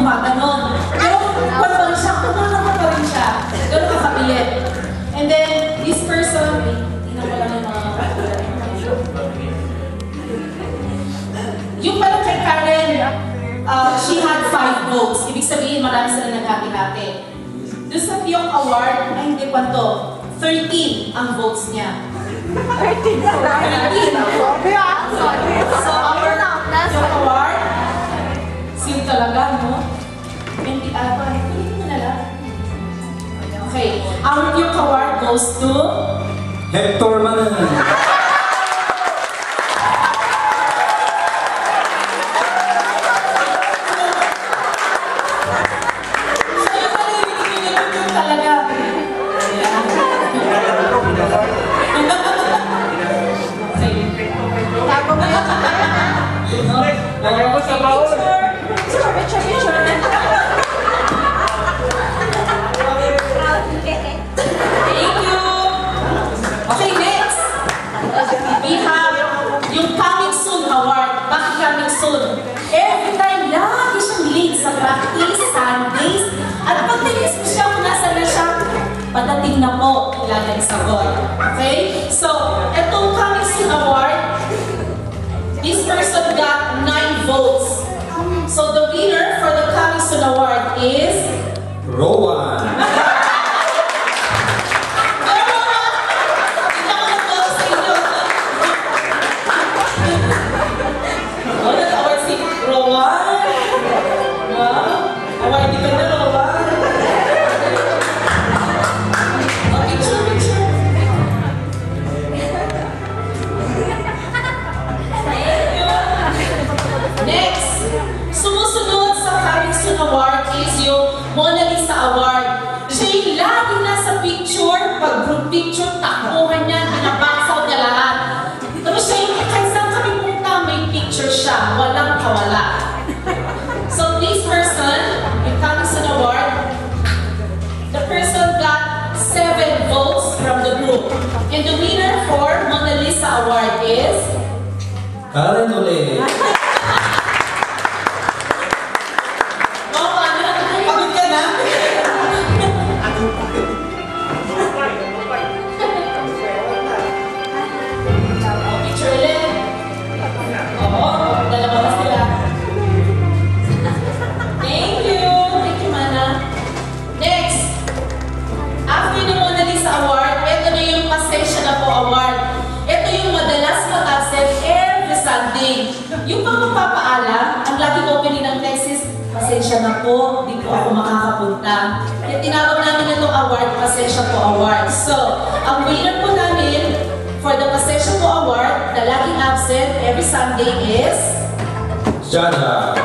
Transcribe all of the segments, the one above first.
gumaganon. Pero kung pa rin siya, kumakanta pa rin siya. Ganun kakabilit. And then, this person, tingnan ko lang yung mga yung pala kay Karen, she had 5 votes. Ibig sabihin, marami sila naghati-hati. Doon sa Piyong Award, ay hindi pa to, 13 ang votes niya. 13 na lang. 13. So, our Piyong Award, sin talaga, no? 20 alpha. Hindi mo na lang. Okay. Our Piyong Award goes to Hector Manan. Every time, lagi siyang late sa practice, Sundays. At pag tinis mo siya, kung nasa na siya, padating na po, ilalagay sa sagot. Okay? So, itong Coming Soon Award, this person got 9 votes. So, the winner for the Coming Soon Award is Rowan. Mona Lisa Award. Siya yung laging nasa picture, pag group picture, takbuhan niya, pinabaksaw niya lahat. Tapos siya yung kahit saan kami punta, may picture siya, walang kawala. So this person, yung Coming Soon Award, the person got 7 votes from the group. And the winner for Mona Lisa Award is Karen ulit. Yung pagpapaalam, ang laging opening ng text, pasensya na po, di po ako makakapunta. Kaya tinawag namin itong award, Pasensya po Award. So, ang winner po namin for the Pasensya po Award, na laging absent every Sunday is Jana.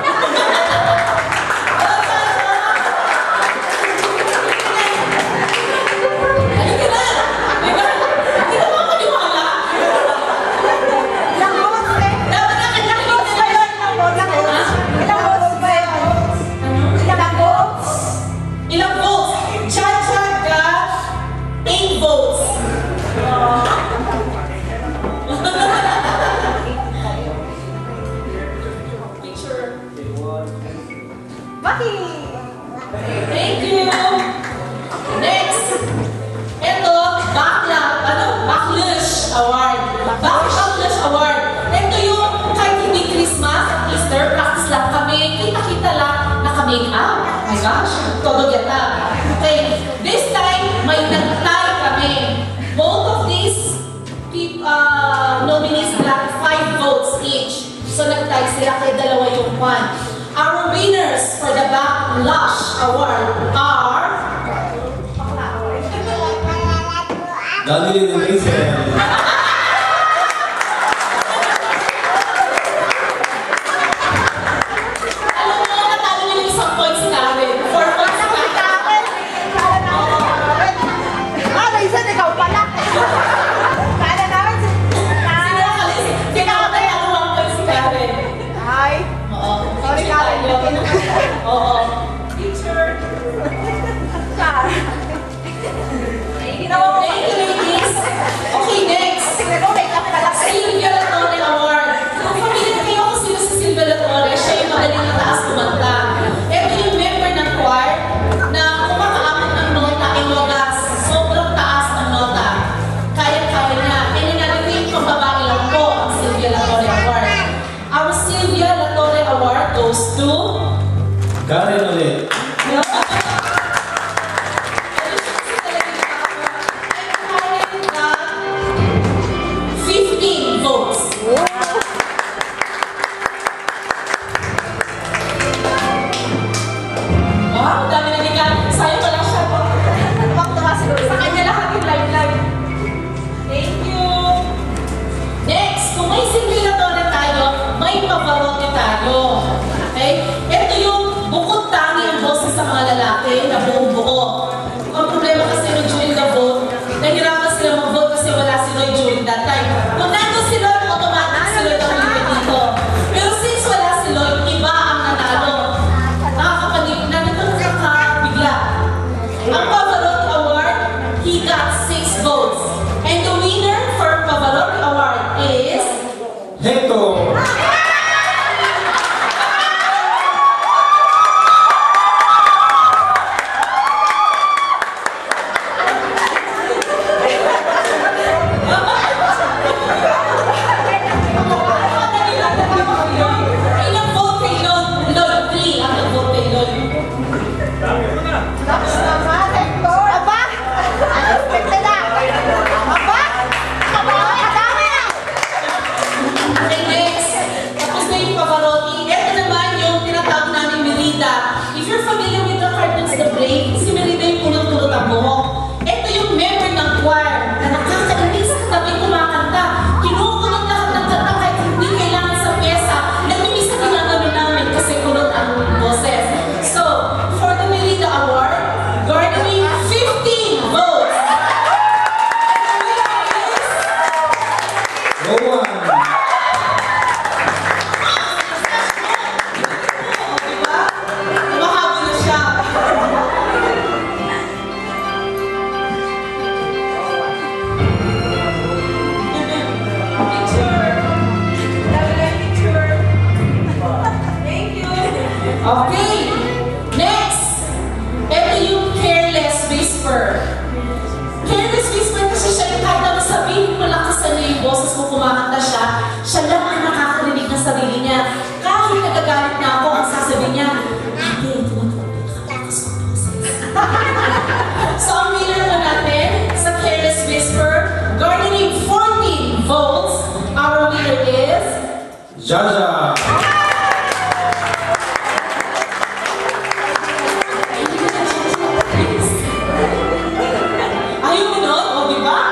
Thank you! Next! Ito, Backlash Award. Backlash Award. Ito yung kahit hindi Christmas, Easter, practice lang kami, kita-kita lang, naka-make up. Oh my gosh, todo yata. Okay, this time, may nag-tie kami. Both of these nominees got 5 votes each. So nag-tie sila, kaya dalawa yung one. Our winners for the Backlash Award are Dali Rachel. alam mo, natalo nila yung isang points namin. 4 points namin. Isa ikaw pala. Kala namin Sino ka tayo? 1 points si Karen. Hi. Oo. Sorry, Karen. Oo. Teacher. Karen. Thank you, ladies. Karen ulit. And Karen got 15 votes. Wow, dami na ni Karen. Sa'yo pala siya. Tuwang-tuwa siguro. Sa kanya lahat yung live. Thank you. Next, kung may simulatory tayo, may Pavarotti tayo. Okay? Ito yung bukod tangi ang boses sa mga lalaki na buong buo. Ang problema kasi no during the vote, nahirapan sila mag-vote kasi wala si Lloyd during that time. Kung nandun si Lloyd, automatic si Lloyd ang libre dito. Pero since wala si Lloyd, iba ang nanalo. Nakakabigla. Ang Pavarotti Award, he got 6 votes. And the winner for Pavarotti Award is... Hector. Ilang vote kay Lloyd? Lloyd 3 ang nag-vote kay Lloyd. Tapos naman, Hector. Aba! Unexpected na. Aba! Madami na. Okay, next. Tapos na yung Pavarotti. Ito naman yung tinatawag namin Merida. If you're familiar with the cartoons The Brave, si Merida yung punot-punot ang buhok. Ito yung member ng choir na nakakainis sa katabi kumakanta. Kinukulot lahat ng kanta kahit hindi kailangan sa pyesa. Nagmimisa din ang gawin namin kasi kulot ang boses. So, for the Merida Award, garnering 15 votes. And the winner is... Rowan. Diba? Mahabol na siya. Picture. Picture. Thank you. Okay. Next. Ito yung Careless Whisper. Careless Whisper kasi siya yung kahit ano sabihin mo lang kasi niya yung boses mo kumakanta siya, siya lang ang nakakarinig ng sarili niya. Kahit nagagalit na ako, ang sasabihin niya, hindi, ito na ito, nakatakas ang boses. So, ang winner po natin sa Careless Whisper, garnering 14 votes, our winner is... Jaja. Ayaw mo nun? O, di ba?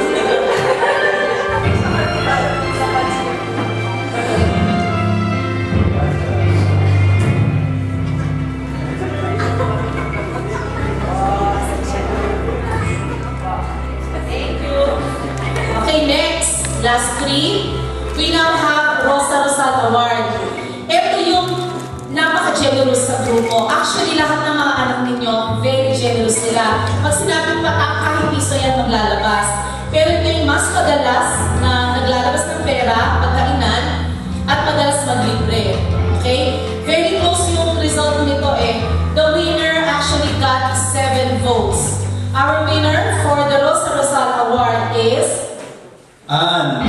Thank you. Okay, next. Last 3. We now have Rosa Rosal Award. Ito yung napaka-generous sa grupo. Actually, lahat ng mga anak ninyo, very generous nila. Pag sinabing kahit piso yan maglalabas. Pero ito yung mas madalas na naglalabas ng pera, pagkainan, at madalas maglibre. Okay? Very close yung result nito eh. The winner actually got 7 votes. Our winner for the Rosa Rosal Award is... Ann.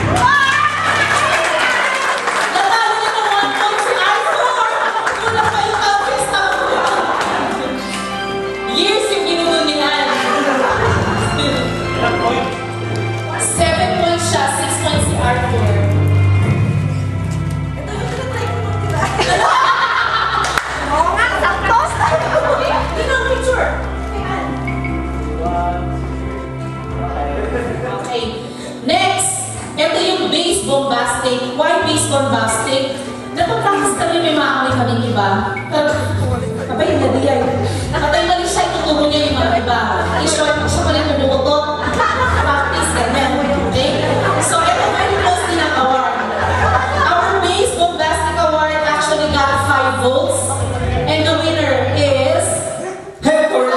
Natalo na ng 1 point si Arthur! Kulang pa yung contest ako. Years yung ginulo ni Ann. 7 points siya, 6 points si Arthur. Ito yung tinatry ko magtira. Oo nga, saktos. Yun ang picture. Okay. Next, ito yung base bombastic. Why base bombastic? Napapractice kami, may maamoy kami iba. Abay, hindi yan. Kapag mali siya, ituturo niya yung mga iba. In short, siya pala yung bumutot. Practice, ganyan. Okay? So, ito very close din ang award. Our base bombastic award actually got 5 votes. And the winner is... Hector.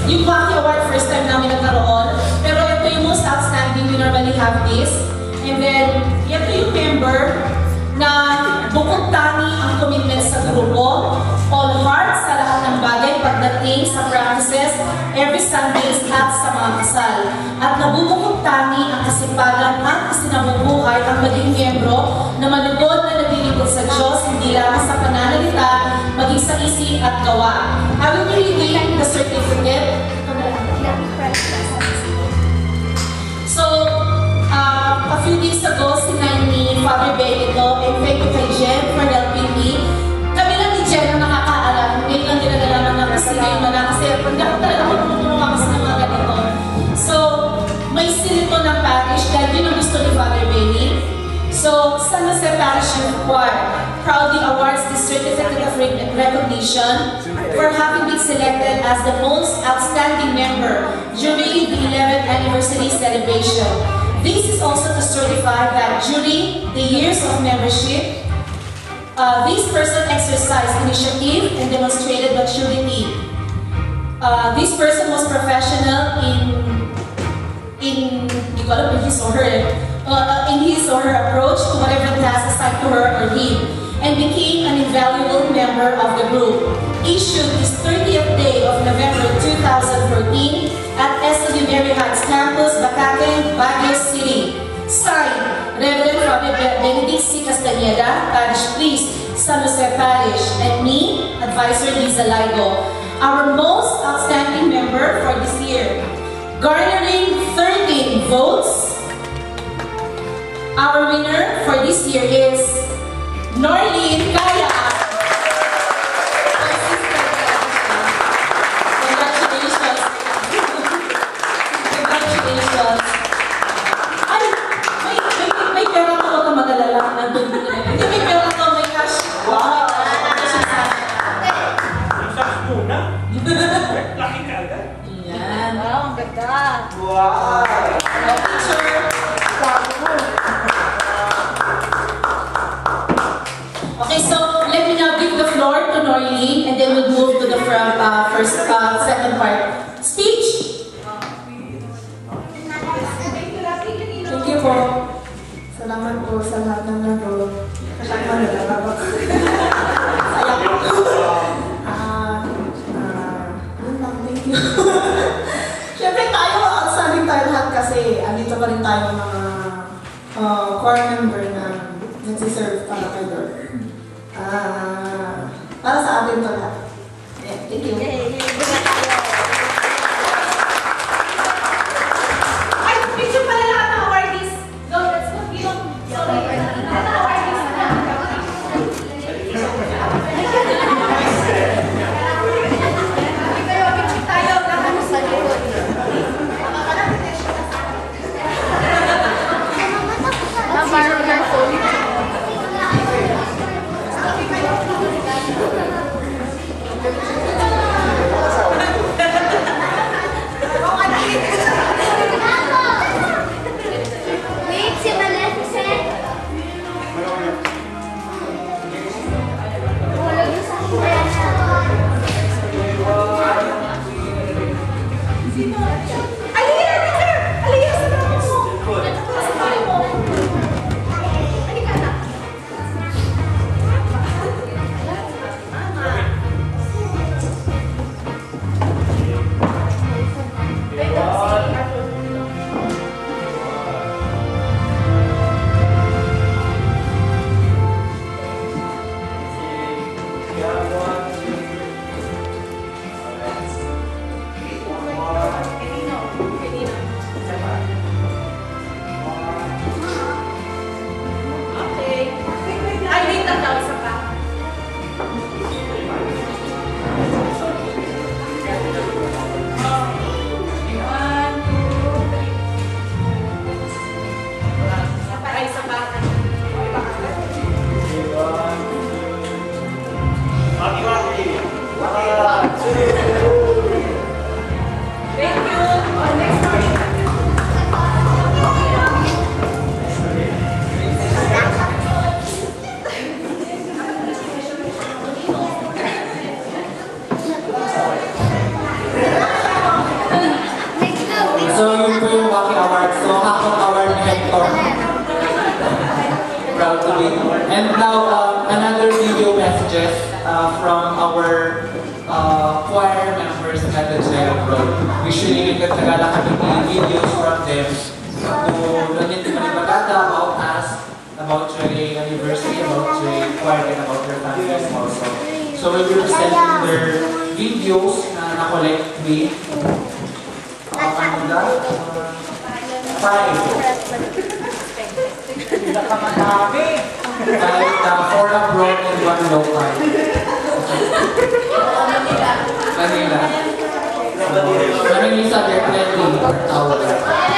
Yung Waki Award, first time namin nagkaroon. Pero ito yung most outstanding, we normally have this. And then, ito yung member na bukod tangi ang commitment sa grupo, all hearts sa lahat ng bagay pagdating sa practices, every Sundays at sa mga kasal. At nabubukod tangi ang kasipagan at isinabubuhay ang maging membro na malugod na naglilingkod sa Diyos, hindi lamang sa pananalita, maging sa isip at gawa. I will be reading the certificate. So, a few days ago, sinay ni Father Benito, and thank you kay Jen for helping me. Kami lang ni Jen ang nakakaalam. Ngayon lang dinadalaman na kasi ngayon na kasi hindi ako talaga magmumulong ako sa mga ganito. So, may silito ng parish dahil yun ang gusto ni Father Benny. So, San Jose Parish Youth Choir proudly awards this certificate of recognition for having been selected as the most outstanding member during the 11th anniversary celebration. This is also to certify that during the years of membership, this person exercised initiative and demonstrated maturity. This person was professional in his or her approach to whatever task assigned to her or him, and became an invaluable member of the group. Issued this 30th day of November 2014 at SW Mary Heights Campus, Bacatan, Baguio City. Signed, Reverend Father Benedict C. Castañeda, Parish Priest, San Jose Parish, and me, Advisor Liza Laigo, our most outstanding member for this year. Garnering 13 votes, our winner for this year is Norlene Kaya. Congratulations. Congratulations. Ay, may pera ko, huwag kang mag-alala. Hindi, may pera ko, may cash. Wow. Yung sax muna. Laki ka agad. Yan. Wow, ang ganda. Wow! Picture. Okay, so let me now give the floor to Norlene, and then we'll move to the second part. Speech. Thank you po. Salamat po sa lahat ng nag-roll. Kasama na lang ako. Yun lang, thank you. Siyempre tayo, outstanding tayo lahat kasi andito pa rin tayo mga core member na nagsiserve para kay Lord. Para sa atin to lahat. Yeah, thank you. Ay, picture pala lahat ng awardees. No, that's not you. Sorry. Lahat ng awardees na. Picture tayo. Lahat sa likod. Borrow your phone. Wait, si Maleficent. Hulog yung sa Aliyah, picture! Aliyah, sa mga mo. Sa mga mo. Halika na. Okay. Ay, wait lang daw, isa pa. One, two, three. Isa pa, ay, isa pa. Thank you. Oh, next one. Now, another video messages from our choir members at the Jaya Abroad. Usually, nagkatagala kami videos from them to learn to manipagata about us, about Jaya anniversary, about Jaya choir, and about their families also. So we will send them their videos na na-collect with four abroad and one local. Manila. Manila, they're plenty.